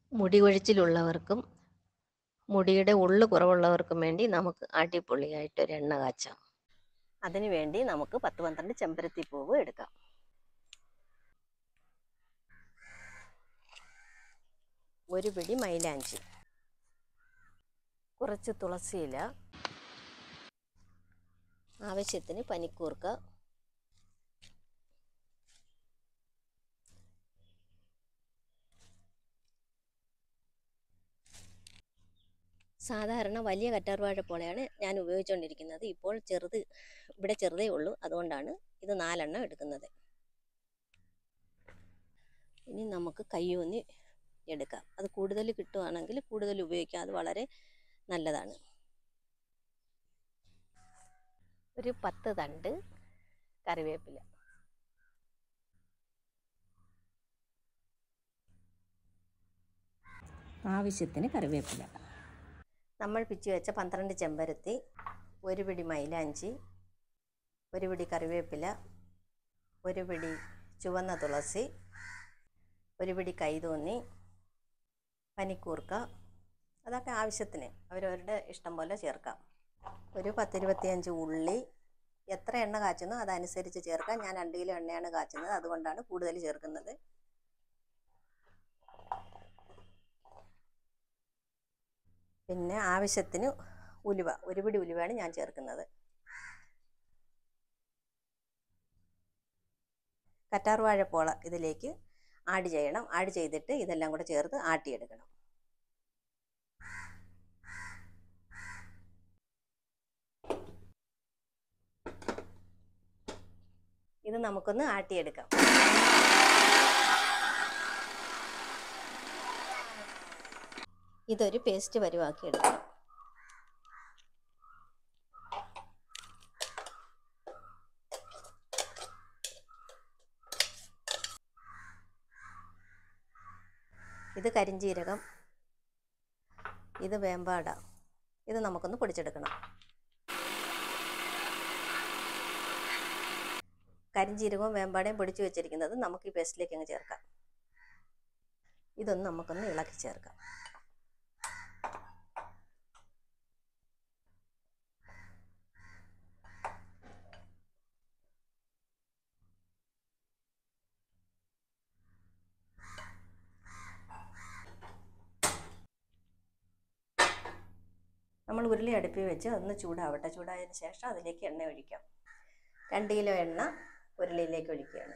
മുടി കൊഴിച്ചിലുള്ളവർക്കും മുടിയുടെ ഉള്ളു കുറവുള്ളവർക്കും വേണ്ടി നമുക്ക് അടിപൊളിയായിട്ടൊരു എണ്ണ കാച്ചാം. അതിനു വേണ്ടി നമുക്ക് 10-12 ചെമ്പരത്തി പൂവ് എടുക്കാം. ഒരു പിടി മൈലാഞ്ചി, കുറച്ച് തുളസിയില, ആവശ്യത്തിന് പനിക്കൂർക്ക, സാധാരണ വലിയ കറ്റാർവാഴപ്പോളയാണ് ഞാൻ ഉപയോഗിച്ചുകൊണ്ടിരിക്കുന്നത്. ഇപ്പോൾ ഇവിടെ ചെറുതേ ഉള്ളൂ, അതുകൊണ്ടാണ് ഇത് 4 എണ്ണം എടുക്കുന്നത്. ഇനി നമുക്ക് കയ്യൂന്നി എടുക്കാം. അത് കൂടുതൽ കിട്ടുവാണെങ്കിൽ കൂടുതൽ ഉപയോഗിക്കാം, അത് വളരെ നല്ലതാണ്. ഒരു 10 തണ്ട് കറിവേപ്പില, ആവശ്യത്തിന് കറിവേപ്പില, നമ്മൾ പിച്ചി വെച്ച 12 ചെമ്പരത്തി, ഒരു പിടി മൈലാഞ്ചി, ഒരു പിടി കറിവേപ്പില, ഒരു പിടി ചുവന്ന തുളസി, ഒരു പിടി കൈതോന്നി, പനിക്കൂർക്ക, അതൊക്കെ ആവശ്യത്തിന് അവരവരുടെ ഇഷ്ടം പോലെ ചേർക്കാം. ഒരു 10-25 ഉള്ളി, എത്ര എണ്ണ കാച്ചുന്നോ അതനുസരിച്ച് ചേർക്കാം. ഞാൻ 2 കിലോ എണ്ണയാണ് കാച്ചുന്നത്, അതുകൊണ്ടാണ് കൂടുതൽ ചേർക്കുന്നത്. പിന്നെ ആവശ്യത്തിന് ഉലുവ, ഒരു പിടി ഉലുവയാണ് ഞാൻ ചേർക്കുന്നത്. കറ്റാർവാഴപ്പോള ഇതിലേക്ക് ആഡ് ചെയ്യണം. ആഡ് ചെയ്തിട്ട് ഇതെല്ലാം കൂടെ ചേർത്ത് ആട്ടിയെടുക്കണം. ഇത് നമുക്കൊന്ന് ആട്ടിയെടുക്കാം. ഇതൊരു പേസ്റ്റ് പരുവാക്കി എടുക്കണം. ഇത് കരിഞ്ജീരകം, ഇത് വേമ്പാട, ഇത് നമുക്കൊന്ന് പൊടിച്ചെടുക്കണം. കരിഞ്ജീരകവും വേമ്പാടയും പൊടിച്ചു വെച്ചിരിക്കുന്നത് നമുക്ക് ഈ പേസ്റ്റിലേക്ക് അങ്ങ് ചേർക്കാം. ഇതൊന്ന് നമുക്കൊന്ന് ഇളക്കി ചേർക്കാം. നമ്മൾ ഉരുളി അടുപ്പിൽ വെച്ച് ഒന്ന് ചൂടാവട്ടെ. ചൂടായതിന് ശേഷം അതിലേക്ക് എണ്ണ ഒഴിക്കാം. 2 കിലോ എണ്ണ ഉരുളിയിലേക്ക് ഒഴിക്കുകയാണ്.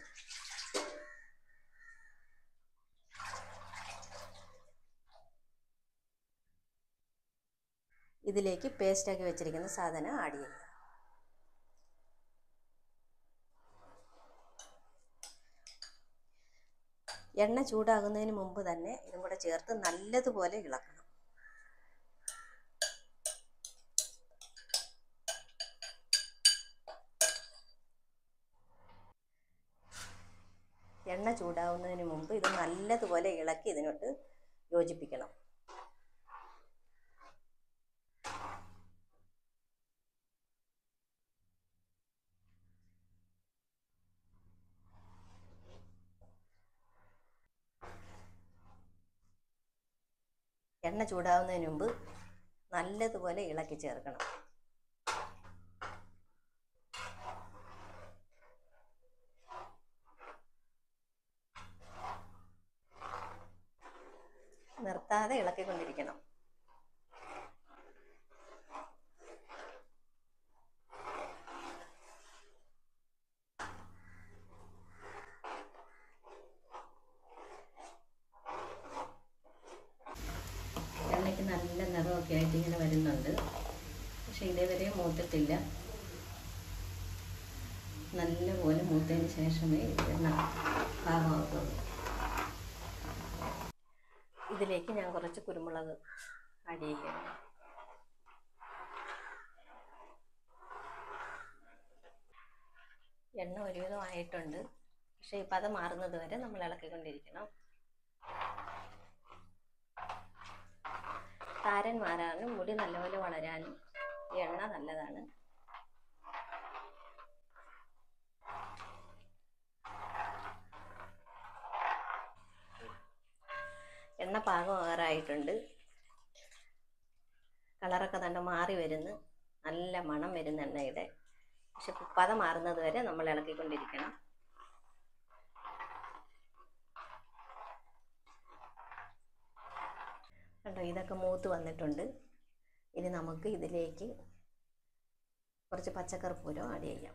ഇതിലേക്ക് പേസ്റ്റാക്കി വെച്ചിരിക്കുന്ന സാധനം ആഡ് ചെയ്യുക. എണ്ണ ചൂടാകുന്നതിന് മുമ്പ് തന്നെ ഇതും കൂടെ ചേർത്ത് നല്ലതുപോലെ ഇളക്കണം. എണ്ണ ചൂടാവുന്നതിന് മുമ്പ് ഇത് നല്ലതുപോലെ ഇളക്കി ഇതിനോട്ട് യോജിപ്പിക്കണം. എണ്ണ ചൂടാവുന്നതിന് മുമ്പ് നല്ലതുപോലെ ഇളക്കി ചേർക്കണം. നിർത്താതെ ഇളക്കിക്കൊണ്ടിരിക്കണം. എണ്ണയ്ക്ക് നല്ല നിറമൊക്കെ ആയിട്ട് ഇങ്ങനെ വരുന്നുണ്ട്, പക്ഷെ ഇതേവരെ മൂത്തിട്ടില്ല. നല്ലപോലെ മൂത്തതിന് ശേഷമേ എണ്ണ പാകമാക്കുള്ളൂ. ഇതിലേക്ക് ഞാൻ കുറച്ച് കുരുമുളക് ആഡ് ചെയ്യുകയാണ്. എണ്ണ ഒരുവിധം ആയിട്ടുണ്ട്, പക്ഷേ ഈ പദം മാറുന്നത് വരെ നമ്മൾ ഇളക്കിക്കൊണ്ടിരിക്കണം. താരൻ മാറാനും മുടി നല്ലപോലെ വളരാനും ഈ എണ്ണ നല്ലതാണ്. എണ്ണ പാകമാകാറായിട്ടുണ്ട്. കളറൊക്കെ കണ്ട് മാറി വരുന്നു. നല്ല മണം വരുന്ന എണ്ണയുടെ. പക്ഷെ പത മാറുന്നത് വരെ നമ്മൾ ഇളക്കിക്കൊണ്ടിരിക്കണം. കണ്ടോ, ഇതൊക്കെ മൂത്ത് വന്നിട്ടുണ്ട്. ഇനി നമുക്ക് ഇതിലേക്ക് കുറച്ച് പച്ചക്കർപ്പൂരം ആഡ് ചെയ്യാം.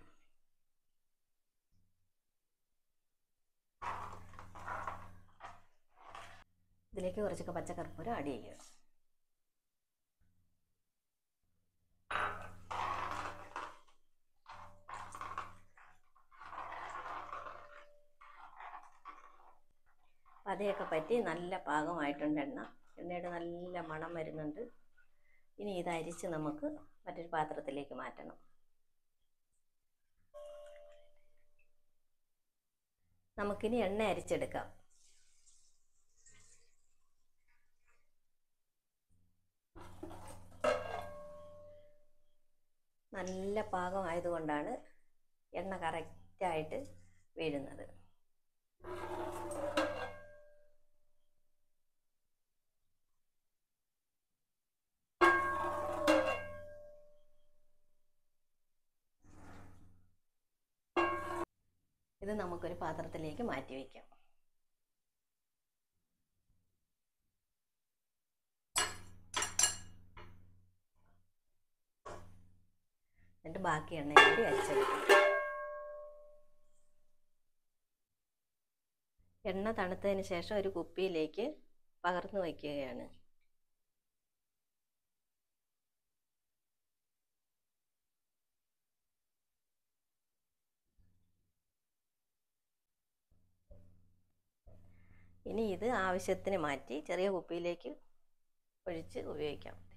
ഇതിലേക്ക് കുറച്ചൊക്കെ പച്ചക്കർപ്പൂരം ആഡ് ചെയ്യുക. പതയൊക്കെ പറ്റി നല്ല പാകമായിട്ടുണ്ട് എണ്ണ. എണ്ണയുടെ നല്ല മണം വരുന്നുണ്ട്. ഇനി ഇത് അരിച്ച് നമുക്ക് മറ്റൊരു പാത്രത്തിലേക്ക് മാറ്റണം. നമുക്കിനി എണ്ണ അരിച്ചെടുക്കാം. നല്ല പാകമായതുകൊണ്ടാണ് എണ്ണ കറക്റ്റായിട്ട് വീഴുന്നത്. ഇത് നമുക്കൊരു പാത്രത്തിലേക്ക് മാറ്റി വയ്ക്കാം. എന്നിട്ട് ബാക്കി എണ്ണയും കൂടി അരിച്ചെടുക്കാം. എണ്ണ തണുത്തതിന് ശേഷം ഒരു കുപ്പിയിലേക്ക് പകർന്നു വയ്ക്കുകയാണ്. ഇനി ഇത് ആവശ്യത്തിന് മാറ്റി ചെറിയ കുപ്പിയിലേക്ക് ഒഴിച്ച് ഉപയോഗിക്കാം.